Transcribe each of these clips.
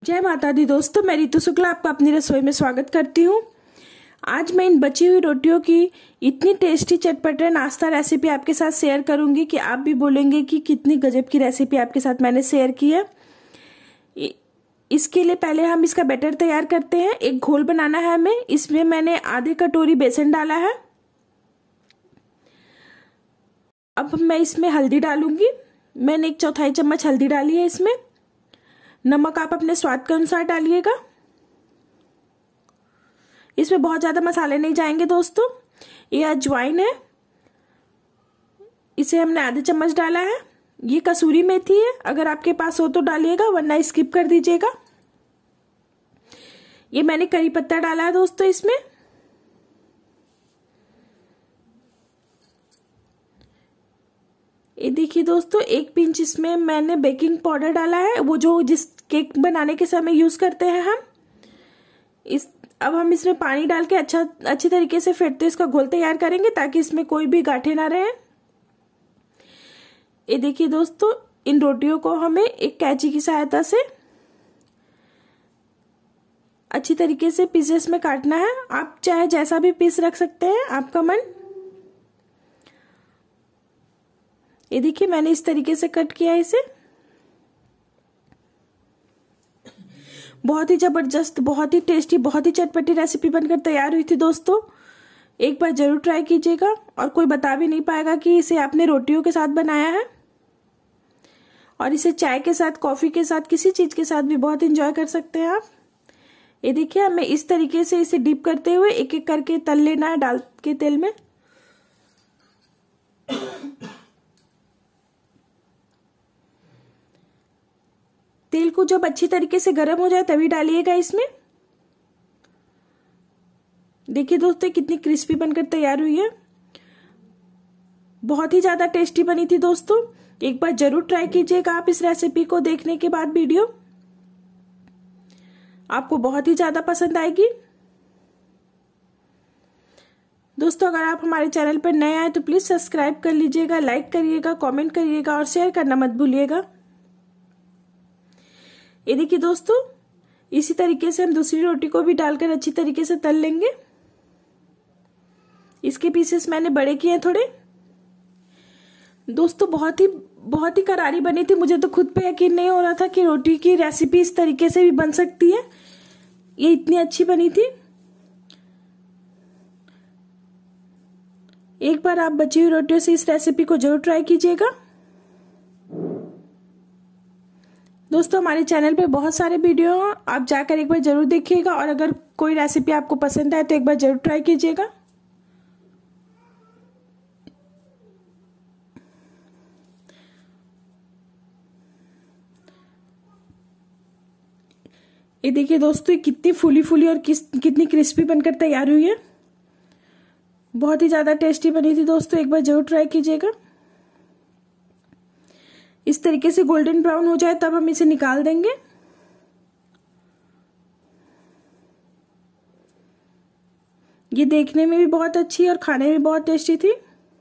जय माता दी दोस्तों, मैं रितु शुक्ला आपका अपनी रसोई में स्वागत करती हूँ। आज मैं इन बची हुई रोटियों की इतनी टेस्टी चटपटे नाश्ता रेसिपी आपके साथ शेयर करूंगी कि आप भी बोलेंगे कि कितनी गजब की रेसिपी आपके साथ मैंने शेयर की है। इसके लिए पहले हम इसका बैटर तैयार करते हैं। एक घोल बनाना है हमें। इसमें मैंने आधी कटोरी बेसन डाला है। अब मैं इसमें हल्दी डालूंगी। मैंने 1/4 चम्मच हल्दी डाली है। इसमें नमक आप अपने स्वाद के अनुसार डालिएगा। इसमें बहुत ज्यादा मसाले नहीं जाएंगे दोस्तों। ये अजवाइन है, इसे हमने आधे चम्मच डाला है। ये कसूरी मेथी है, अगर आपके पास हो तो डालिएगा वरना स्किप कर दीजिएगा। ये मैंने करी पत्ता डाला है दोस्तों इसमें। ये देखिए दोस्तों, 1 पिंच इसमें मैंने बेकिंग पाउडर डाला है, वो जो जिस केक बनाने के समय यूज करते हैं हम। अब हम इसमें पानी डाल के अच्छी तरीके से फेंटते इसका घोल तैयार करेंगे ताकि इसमें कोई भी गांठें ना रहे। ये देखिए दोस्तों, इन रोटियों को हमें एक कैंची की सहायता से अच्छी तरीके से पीसेस में काटना है। आप चाहे जैसा भी पीस रख सकते हैं, आपका मन। ये देखिए, मैंने इस तरीके से कट किया इसे। बहुत ही जबरदस्त, बहुत ही टेस्टी, बहुत ही चटपटी रेसिपी बनकर तैयार हुई थी दोस्तों। एक बार जरूर ट्राई कीजिएगा और कोई बता भी नहीं पाएगा कि इसे आपने रोटियों के साथ बनाया है। और इसे चाय के साथ, कॉफी के साथ, किसी चीज के साथ भी बहुत एंजॉय कर सकते हैं आप। ये देखिए, हमें इस तरीके से इसे डीप करते हुए एक एक करके तल लेना है डाल के तेल में। तेल को जब अच्छी तरीके से गर्म हो जाए तभी डालिएगा इसमें। देखिए दोस्तों, कितनी क्रिस्पी बनकर तैयार हुई है। बहुत ही ज्यादा टेस्टी बनी थी दोस्तों। एक बार जरूर ट्राई कीजिएगा आप इस रेसिपी को देखने के बाद। वीडियो आपको बहुत ही ज्यादा पसंद आएगी दोस्तों। अगर आप हमारे चैनल पर नए आए तो प्लीज सब्सक्राइब कर लीजिएगा, लाइक करिएगा, कमेंट करिएगा और शेयर करना मत भूलिएगा। ये देखिए दोस्तों, इसी तरीके से हम दूसरी रोटी को भी डालकर अच्छी तरीके से तल लेंगे। इसके पीसेस मैंने बड़े किए थोड़े दोस्तों। बहुत ही करारी बनी थी। मुझे तो खुद पे यकीन नहीं हो रहा था कि रोटी की रेसिपी इस तरीके से भी बन सकती है। ये इतनी अच्छी बनी थी। एक बार आप बची हुई रोटियों से इस रेसिपी को जरूर ट्राई कीजिएगा दोस्तों। हमारे चैनल पे बहुत सारे वीडियो हैं, आप जाकर एक बार जरूर देखिएगा। और अगर कोई रेसिपी आपको पसंद आए तो एक बार जरूर ट्राई कीजिएगा। ये देखिए दोस्तों, कितनी फूली फूली और कितनी क्रिस्पी बनकर तैयार हुई है। बहुत ही ज्यादा टेस्टी बनी थी दोस्तों। एक बार जरूर ट्राई कीजिएगा। इस तरीके से गोल्डन ब्राउन हो जाए तब हम इसे निकाल देंगे। ये देखने में भी बहुत अच्छी और खाने में बहुत टेस्टी थी।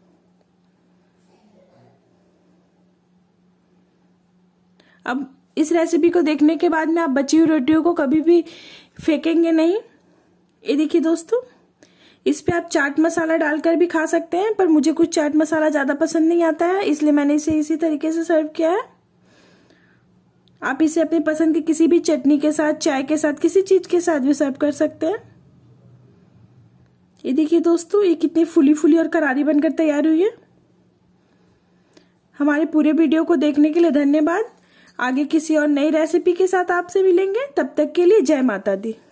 अब इस रेसिपी को देखने के बाद में आप बची हुई रोटियों को कभी भी फेंकेंगे नहीं। ये देखिए दोस्तों, इस पे आप चाट मसाला डालकर भी खा सकते हैं, पर मुझे कुछ चाट मसाला ज्यादा पसंद नहीं आता है, इसलिए मैंने इसे इसी तरीके से सर्व किया है। आप इसे अपनी पसंद की किसी भी चटनी के साथ, चाय के साथ, किसी चीज के साथ भी सर्व कर सकते हैं। ये देखिए दोस्तों, ये कितनी फूली फूली और करारी बनकर तैयार हुई है। हमारे पूरे वीडियो को देखने के लिए धन्यवाद। आगे किसी और नई रेसिपी के साथ आपसे मिलेंगे, तब तक के लिए जय माता दी।